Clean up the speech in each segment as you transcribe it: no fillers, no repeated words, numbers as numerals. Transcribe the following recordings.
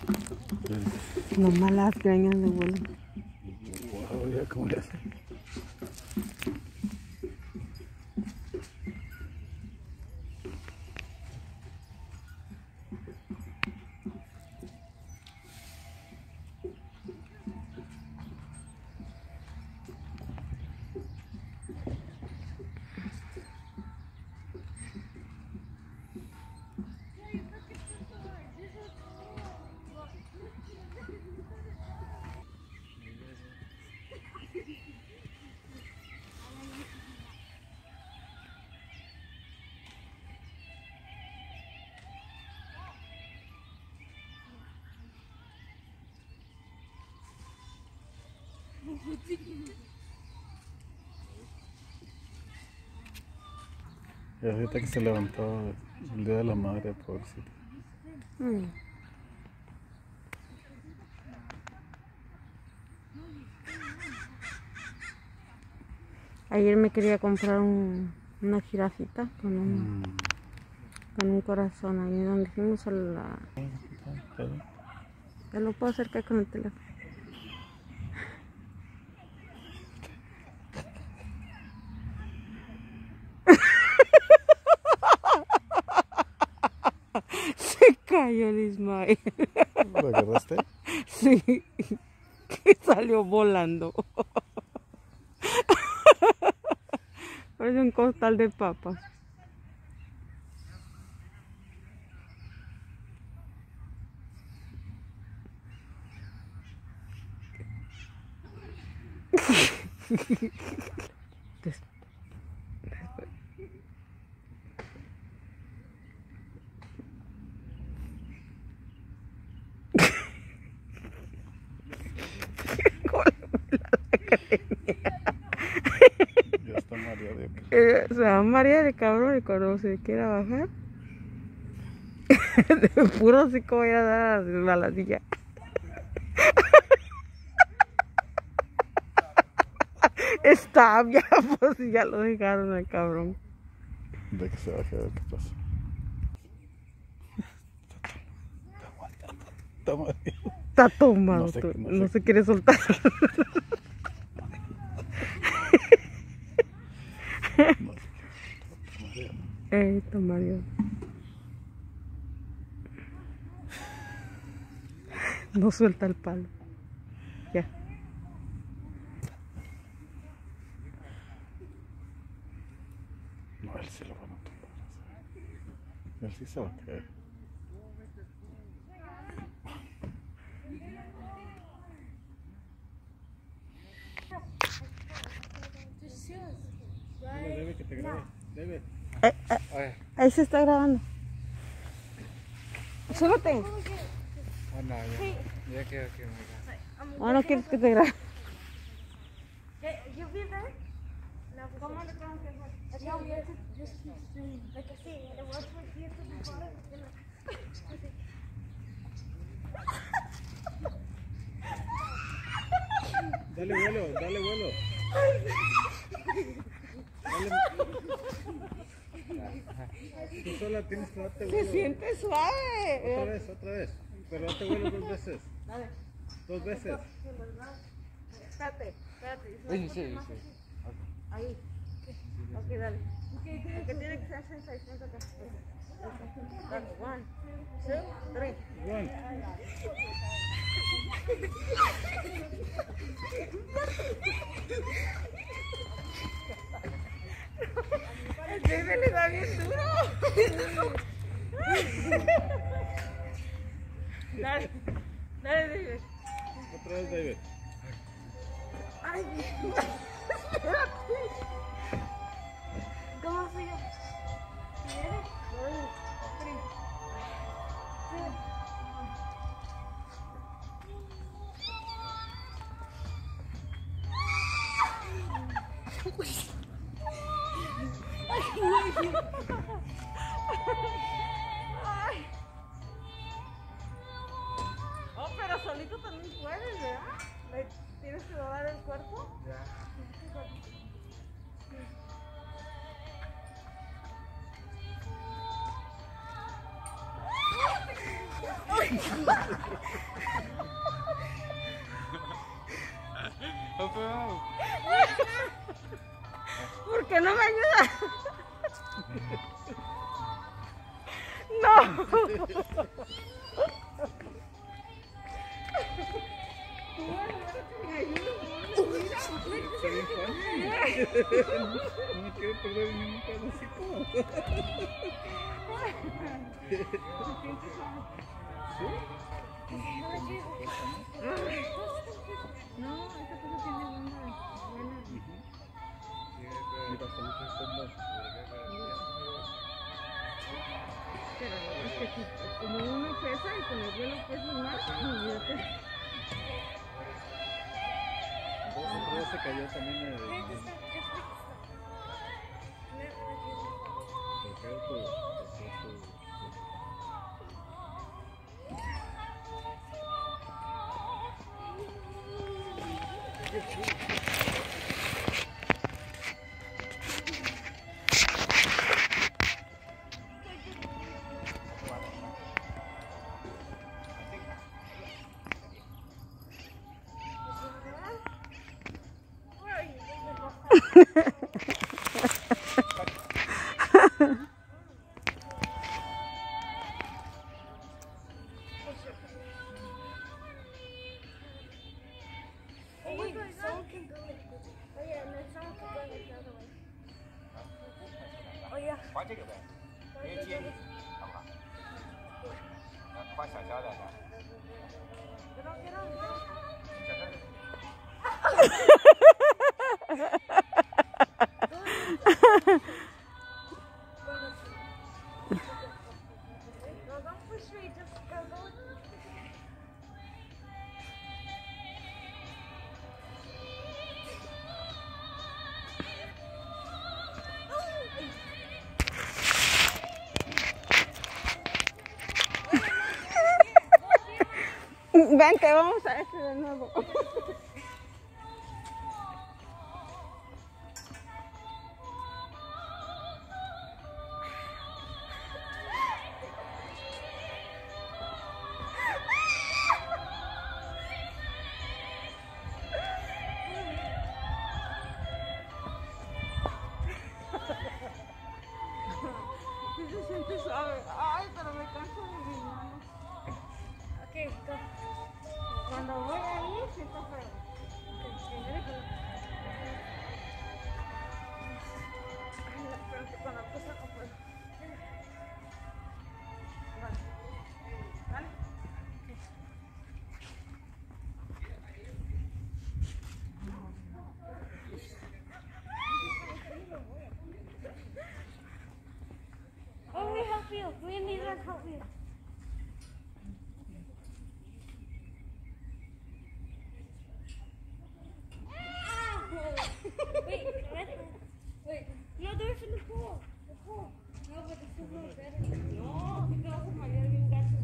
Nomás las greñas de vuelo. Wow, ya cómo le hace. Y ahorita que se levantó el día de la madre, pobrecita. Ayer me quería comprar una jirafita con un corazón ahí donde fuimos a la... Ya lo puedo acercar con el teléfono. Se cayó el Ismael. ¿Lo agarraste? Sí, que salió volando. Parece un costal de papas. Ya está mareado de acá. Se va a marear el cabrón y cuando se quiera bajar, de puro así como ir a dar la ladilla. Está ya, pues ya lo dejaron al cabrón. De que se baje a ver qué pasa. Está mareado. Está tomado, No no se quiere soltar. Está mareado. No suelta el palo. Ya. No, él sí lo van a tumbar. Él sí se va a caer. Debe que te grabe. Debe. Ahí se está grabando. Súbete. Oh, no, ya quedó aquí. ¿O no quieres que te grabe? ¿You feel better? No, ¿cómo le tengo que hacer? No, you have to just keep straining. Like I say, the words were here to be followed. Dale vuelo, dale vuelo. Tú sola tienes que darte vuelo. Se siente suave. Otra vez. Pero date vuelo 2 veces. Dale. 2 veces. Espérate. Sí, sí. Ahí. Ok, dale. Porque tiene que ser sensación acá. Dale, 1, 2, 3. One. El bebé le da bien duro. Dale, David. Otra vez, David. Ay, espérate. ¿Cómo soy yo? ¿Quieres? Oh, pero solito también puedes, ¿verdad? ¿Tienes que doblar el cuerpo? Ya. ¿Por qué no me ayuda? No. No quiero perder ningún pedacito. No, esta cosa tiene buena. Pero es que si, como uno pesa y con el hielo pesa más, olvídate. Entonces se cayó también el Vente, vamos a este de nuevo. Sí se siente suave. Ay, pero me canso de mis manos. Okay, go. Cuando voy ahí, siento feo. Pero que cuando puse no puedo. Vale. ¿Vale? Oh, we help you. We need to help you. Wait, wait. No, do it from the pool. The pool. No, but the pool is better. No, si te vas a marear bien gacho.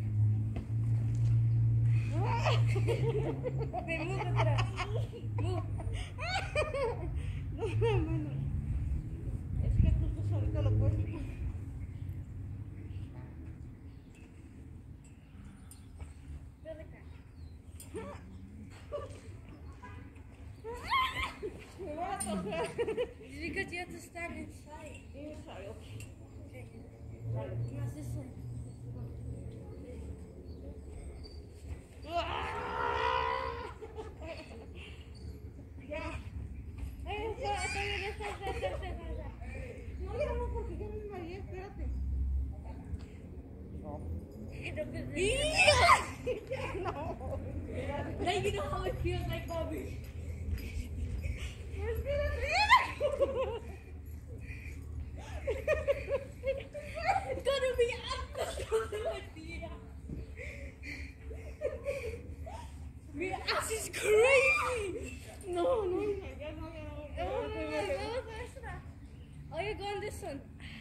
Wait, move it atrás. Move. No, hermano. Es que tú solito lo puedes. Really quick. Me voy a tocar. Because you have to stand inside. Inside, okay. Okay. Vale. Now this one. Ya. Hey, No, ya no, porque ya me mareé, espérate. No. Now you know how it feels like, Bobby. It's gonna be up. Your ass is crazy. No, no, ya no, ya no. Oh, you're going this one.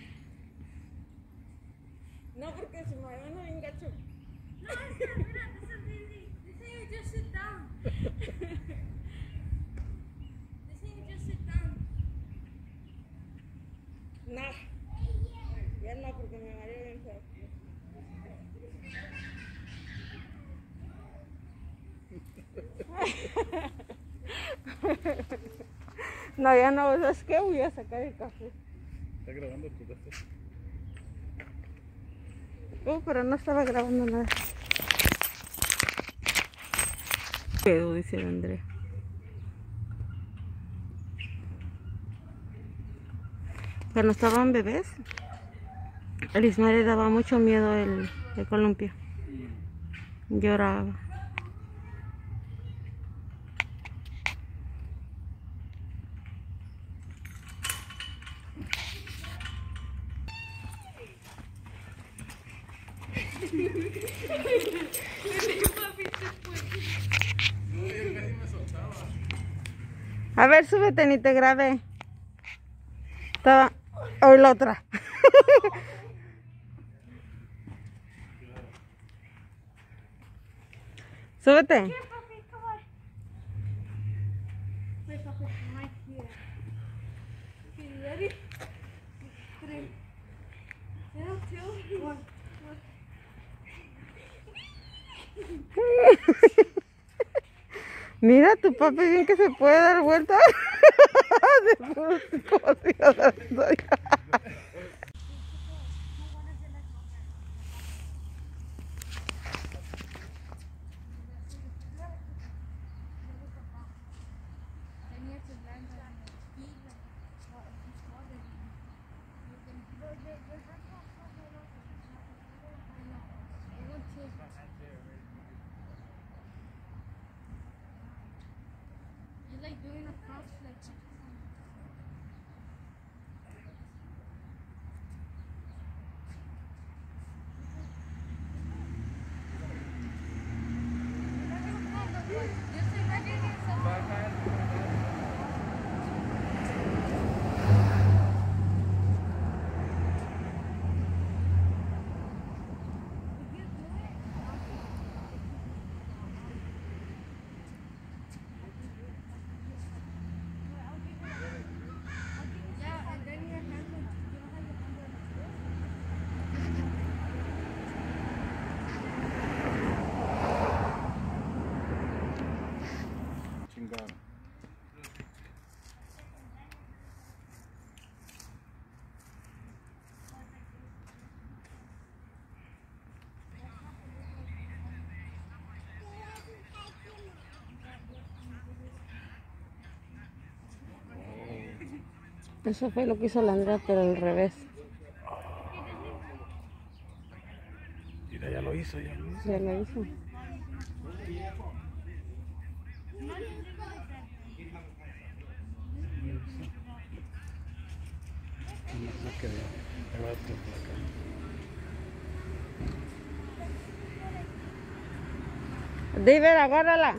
No, porque se me van bien gacho. No, this is easy. This thing you just sit down. This thing you just sit down. No, ya no, ¿sabes qué? Voy a sacar el café. ¿Está grabando tu café? Pero no estaba grabando nada. Pedo, dice el Andrea. Cuando estaban bebés, a Ismael le daba mucho miedo el columpio. Lloraba. A ver, súbete, ni te grabé. Estaba... Hoy la otra. Súbete. Here, puppy, come on. Wait, puppy, right here. Okay, you ready? 3. 2, 1. Mira, tu papi bien que se puede dar vuelta. You're like doing a cross flip. Chingada. Eso fue lo que hizo la Andrea, pero al revés. Mira, ya lo hizo, ya lo hizo. Ya lo hizo. No sé qué. Ahí va otro por acá. David, agárrala.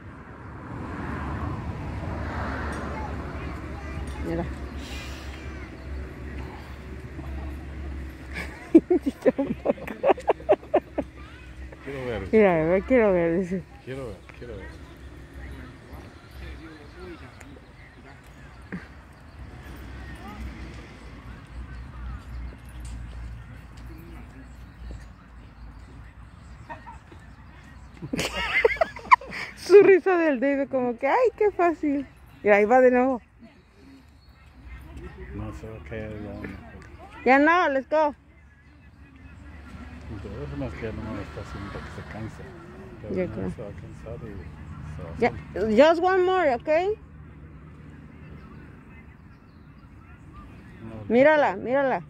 Mira. Quiero ver, Mira, quiero ver, dice. quiero ver, quiero ver. Su risa del David como que, ay, qué fácil. Y ahí va de nuevo. No se va a caer ya. Ya no, let's go. Entonces, es más que ya no me lo está haciendo para que se canse. Pero Yo no, creo. se va a cansar y se va a Ya, hacer. just one more, okay? No, Mírala, mírala.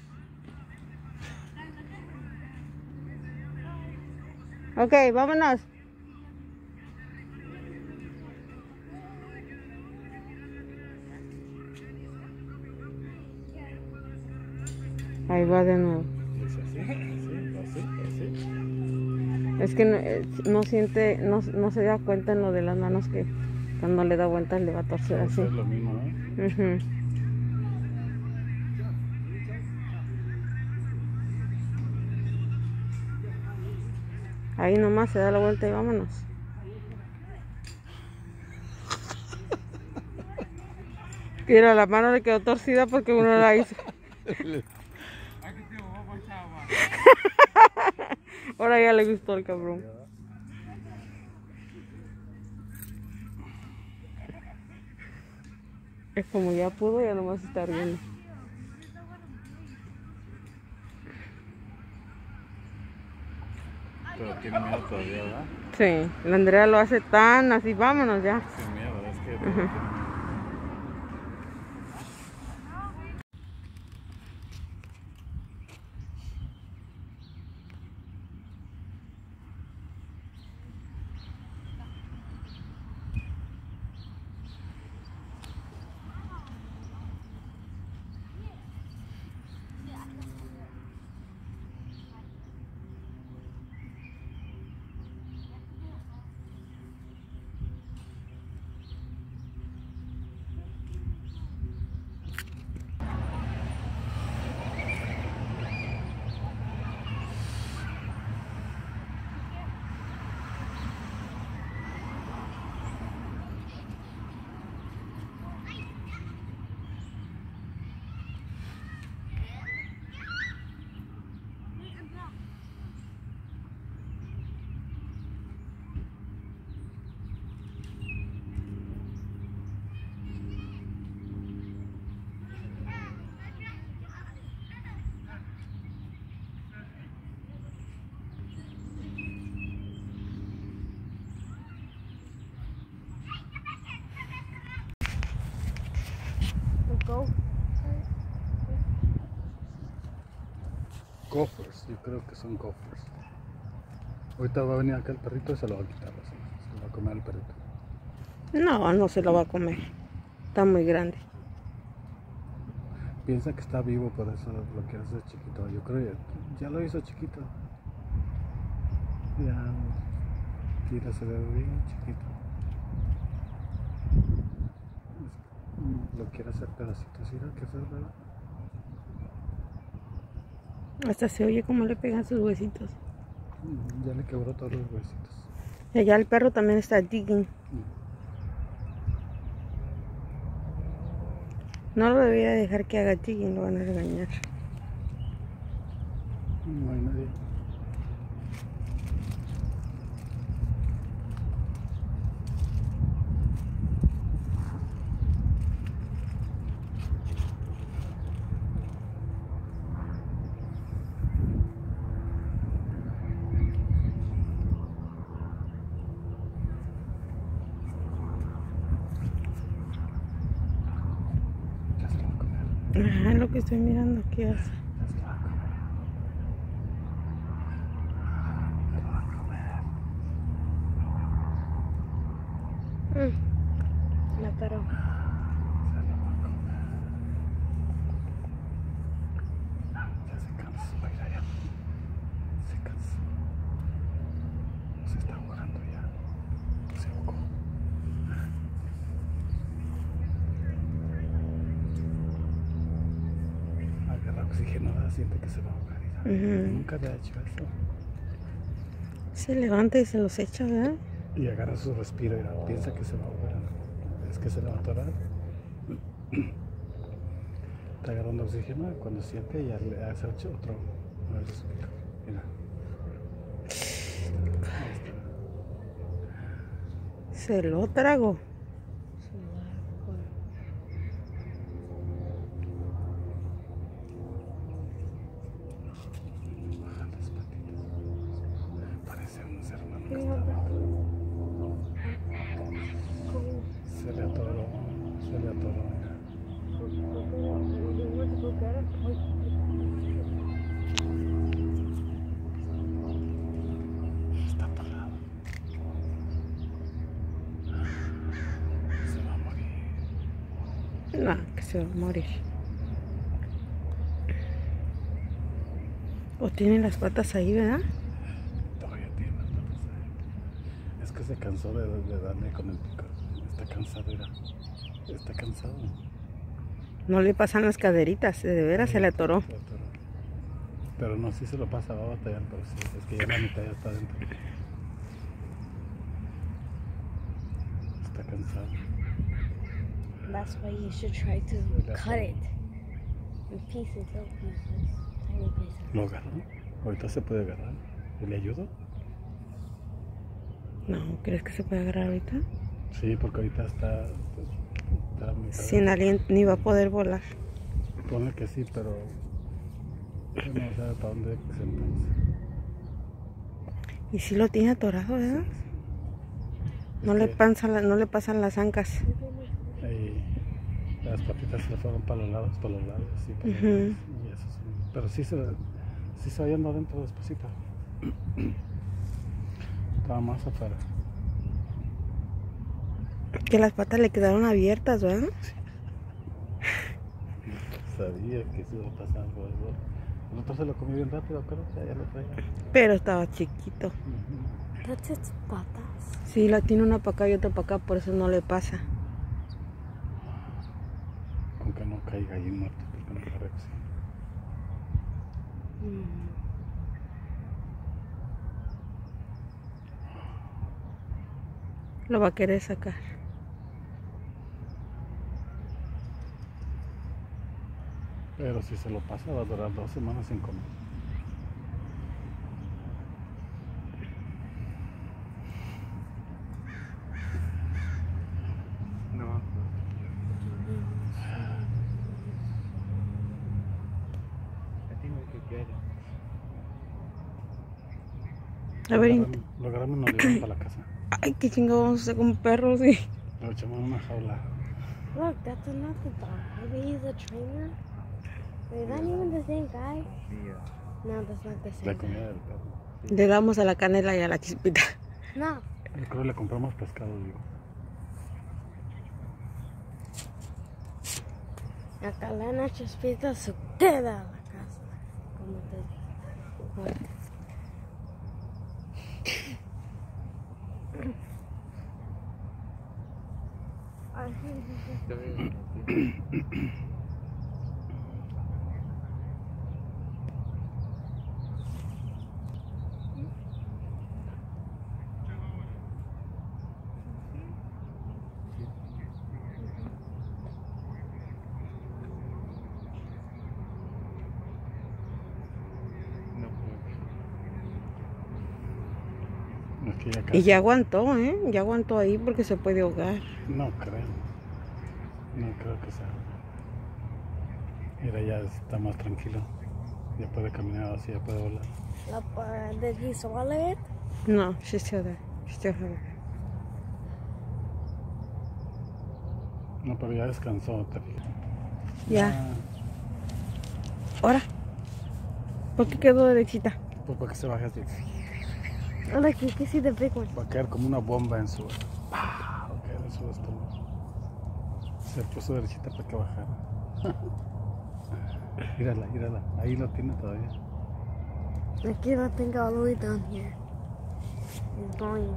Ok, vámonos. Ahí va de nuevo. es así, así, así, así. Es que no siente, no se da cuenta en lo de las manos que cuando le da vueltas le va a torcer así. Es lo mismo, ¿eh? Ujú. Ahí nomás se da la vuelta y vámonos. Mira, la mano le quedó torcida porque uno la hizo. Ahora ya le gustó el cabrón. Es como ya pudo, ya nomás está riendo. Pero tiene miedo todavía, ¿verdad? Sí, la Andrea lo hace tan así, vámonos ya. Sin miedo, es que tiene miedo. Go. Gophers, yo creo que son gophers. Ahorita va a venir acá el perrito y se lo va a quitar, así. Se lo va a comer el perrito. No, no se lo va a comer. Está muy grande. Piensa que está vivo, por eso lo quiere hacer chiquito. Yo creo que ya lo hizo chiquito. Ya, mira, se ve bien chiquito. Lo quiere hacer pedacitos, mira que fue, ¿verdad? Hasta se oye como le pegan sus huesitos. Ya le quebró todos los huesitos. Y allá el perro también está digging. No lo debería dejar que haga digging, lo van a regañar. No hay nadie. Ya se lo va a comer. Ajá, lo que estoy mirando, ¿qué hace? Ya se lo va a comer. Se lo va a comer. La paró. Se lo va a comer. Ya se cansó, mira ya. Se cansó. Se está ahogando ya. Se ahogó. Agarra oxígeno, siente que se va a ahogar. Nunca había hecho eso. Se levanta y se los echa, ¿verdad? Y agarra su respiro y piensa que se va a ahogar. Es que se le va a atorar. Está agarrando oxígeno y cuando siente ya le hace otro. A ver, respira. Mira. Ahí está. Se lo trago. Baja las patitas. Parece un ser humano que Yeah. está abajo. Cool. Se le atoró. Se le atoró. Mira. You want to go get it? Está atorado. Se va a morir. No, que se va a morir. O tiene las patas ahí, ¿verdad? Todavía tiene las patas ahí. Es que se cansó de darle con el pico. Está cansado, mira. Está cansado. No le pasan las caderitas, de veras se le atoró. Se atoró. Pero no, sí se lo pasa, va a batallar, pero sí, es que ya la mitad ya está dentro. Está cansado. That's why you should try to cut it in pieces, little pieces, tiny pieces. ¿Lo agarró? Ahorita se puede agarrar. ¿Y le ayudo? No, ¿crees que se puede agarrar ahorita? Sí, porque ahorita está... Está muy cagado. Sin aliento ni va a poder volar. Ponle que sí, pero yo no sé para dónde se entonces. Y si lo tiene atorado, ¿verdad? No Es le que, no le pasan las ancas. las patitas se le fueron para los lados, sí, para los Ujú. lados, y eso sí. Pero sí se va yendo adentro despacito. Estaba más afuera. Que las patas le quedaron abiertas, ¿verdad? Sabía que se iba a pasar por eso. El otro se lo comió bien rápido, pero ya lo traía. Pero estaba chiquito. Ujú. That's its patas. Sí, la tiene una para acá y otra para acá, por eso no le pasa. Con que no caiga ahí muerto, porque no parece. Lo va a querer sacar. Pero si se lo pasa, va a durar 2 semanas sin comer. No. A ver, Lo agarramos y nos llevamos para la casa. ay, qué chingo vamos a hacer con perros, sí. Lo echamos en una jaula. Look, that's another dog. Maybe he's a trainer. Is that even the same guy? No, that's not the La same guy. comida del perro. Le damos a la canela y a la chispita. No. Yo creo que le compramos pescado, digo. La calena chispita se queda a la casa. Como te digo. Es que ya Y casi. ya aguantó, ¿eh? Ya aguantó ahí porque se puede ahogar. No creo. No creo que sea. Mira, ya está más tranquilo. Ya puede caminar así, ya puede volar. Did he swallow it? No, she's still there. She's still there. No, pero ya descansó, te fijas. Ya. Ahora. ¿Por qué quedó derechita? Pues para que se baje así. Oh, look, you can see the big one. Va a caer como una bomba en su. Va a caer en su estómago. Se puso derechita para que bajara. Mírala. Ahí lo tiene todavía. Aquí lo tengo all the way down here. It's going.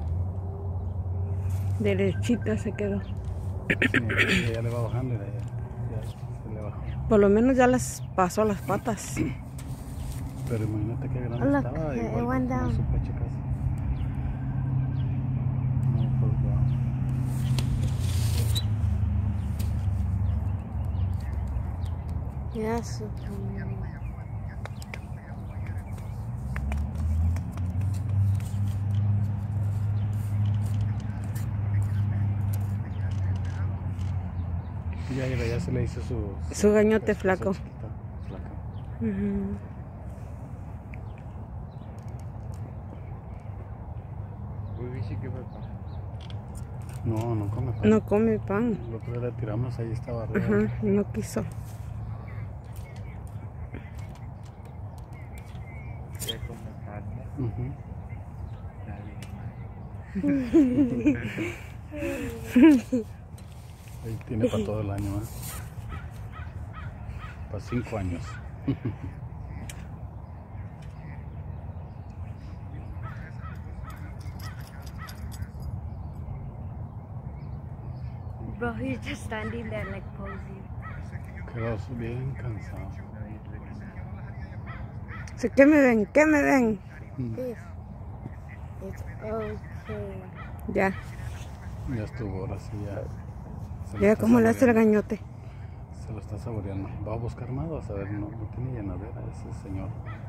Derechita se quedó. Sí, ya le va bajando y ya se le bajó. Por lo menos ya las pasó las patas. Pero imagínate qué grande Look, estaba. it Igual went como down. su pecho casi. No, pues wow. Yeah, so cool. Ya se le hizo Su gañote flaco. chiquita, flaca. Ujú. No come pan. No come pan. El otro día le tiramos, ahí estaba arriba. Ajá, no quiso. Ujú. Ahí tiene para todo el año, ¿eh? Para 5 años. Bro, he's just standing there like posing. Quedó bien cansado. ¿Qué me ven? ¿Qué me ven? This. It's okay. Ya. Ya estuvo, ahora sí ya. Se lo Ya está como le hace el saboreando. gañote. Se lo está saboreando. Va a buscar más, vas a ver, no tiene llenadera ese señor.